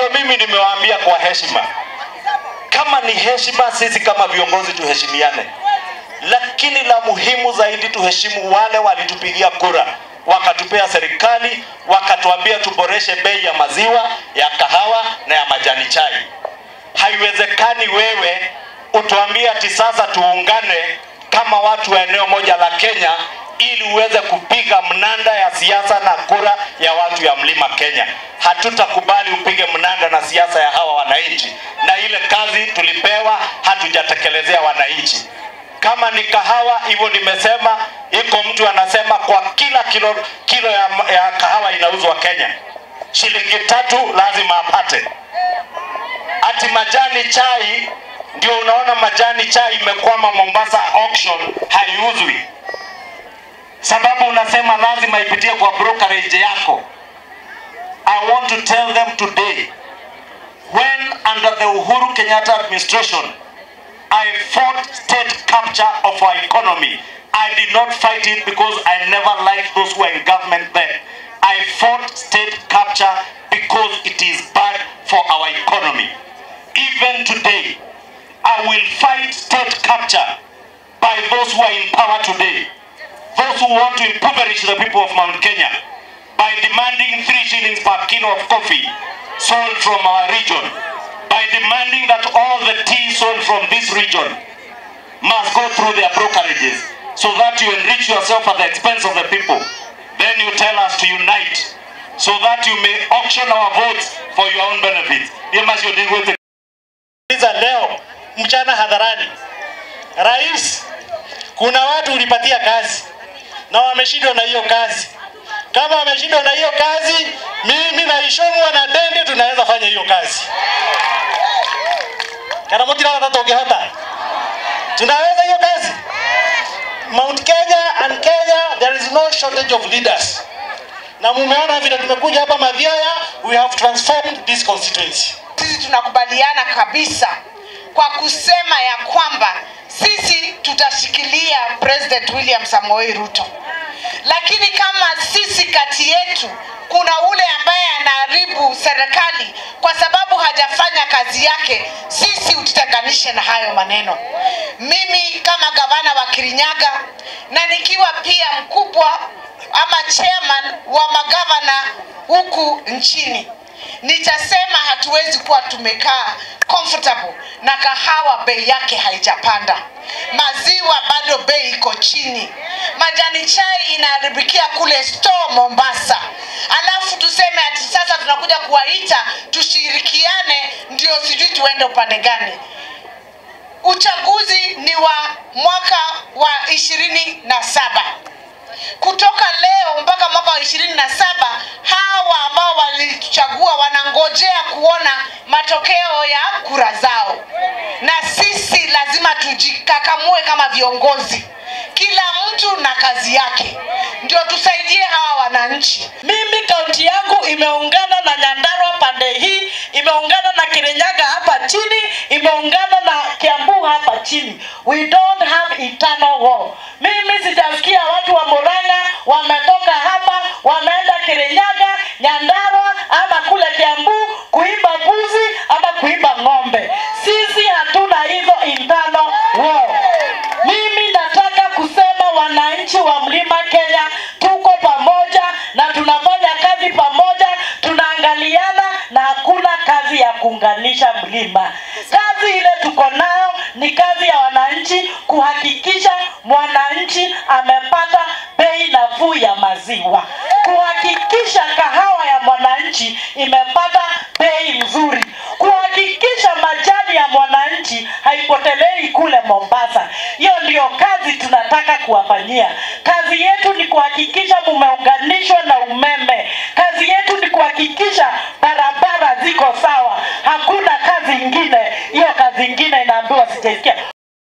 Ndio mimi nimewaambia kwa heshima, kama ni heshima, sisi kama viongozi tuheshimiane, lakini la muhimu zaidi tuheshimu wale walitupigia kura, wakatupea serikali, wakatuambia tuboreshe bei ya maziwa, ya kahawa na ya majani chai. Haiwezekani wewe utuambie ati sasa tuungane kama watu wa eneo moja la Kenya ili uweze kupiga mnanda ya siasa na kura ya watu ya Mlima Kenya. Hatutakubali upige mnanda na siasa ya hawa wananchi, na ile kazi tulipewa hatujatekelezea wananchi. Kama ni kahawa, hivyo nimesema, iko mtu anasema kwa kila kilo ya kahawa inauzwa Kenya shilingi 3 lazima apate. Ati majani chai, ndio unaona majani chai imekwama Mombasa auction, haiuzwi. Sababu unasema lazima ipitie kwa brokerage yako. I want to tell them today, when under the Uhuru Kenyatta administration, I fought state capture of our economy. I did not fight it because I never liked those who were in government then. I fought state capture because it is bad for our economy. Even today, I will fight state capture by those who are in power today. Those who want to impoverish the people of Mount Kenya by demanding 3 shillings per kilo of coffee sold from our region, by demanding that all the tea sold from this region must go through their brokerages, so that you enrich yourself at the expense of the people. Then you tell us to unite, so that you may auction our votes for your own benefit. Leo mchana hadharani, Rais, kuna watu ulipatia kazi na wameshindwa na hiyo kazi. Kama wameshindwa na hiyo kazi, mimi na Ishongwa na Dende tunaweza fanya hiyo kazi. Kana mtira tatu ungehota, tunaweza hiyo kazi. Mount Kenya and Kenya, there is no shortage of leaders. Na mumeona vile tumekuja hapa Mathiaya, we have transformed this constituency. Sisi tunakubaliana kabisa kwa kusema ya kwamba sisi tutashikilia President William Samoei Ruto. Lakini kama sisi kati yetu kuna ule ambaye anaharibu serikali kwa sababu hajafanya kazi yake, sisi utitenganishe na hayo maneno. Mimi kama gavana wa Kirinyaga na nikiwa pia mkubwa ama chairman wa magavana huku nchini, nitasema hatuwezi kuwa tumekaa comfortable na kahawa bei yake haijapanda. Maziwa bado bei iko chini. Majani chai inaharibikia kule store Mombasa. Alafu tuseme ati sasa tunakuja kuwaita tushirikiane ndio sijui tuende upande gani. Uchaguzi ni wa mwaka wa 27. Kutoka leo mpaka mwaka wa 27, hawa ambao walichagua wanangojea kuona matokeo ya kura zao. Na sisi lazima tujikakamue kama viongozi. Kila mtu na kazi yake. Ndio tusaidie hawa wananchi. Mimi kaunti yangu imeungana na Nyandarua pande hii, imeungana na Kirinyaga hapa chini, imeungana na Kiambu hapa chini. We don't have internal war. Mimi sijasikia watu wa Murang'a wametoka hapa wanaenda Kirinyaga, Nyandarua ama kule Kiambu kuimba mbuzi ama kuimba ng'ombe. Sisi hatuna hizo internal war. Mimi nataka kusema wananchi wa Mlima Kenya tuko pamoja na tunafanya kazi pamoja, tunaangaliana na hakuna kazi ya kuunganisha mlima. Kazi ile tuko nayo ni kazi ya wananchi, kuhakikisha mwananchi amepata bei nafuu ya maziwa, kuhakikisha kahawa ya mwananchi imepata bei nzuri, kuhakikisha majani ya mwananchi haipotelei kule Mombasa. Hiyo ndio kazi tunataka kuwafanyia. Kazi yetu ni kuhakikisha mumeunganishwa na umeme. Kazi yetu ni kuhakikisha barabara ziko sawa. Hakuna kazi ingine. Hiyo kazi ingine inaambiwa sijaisikia.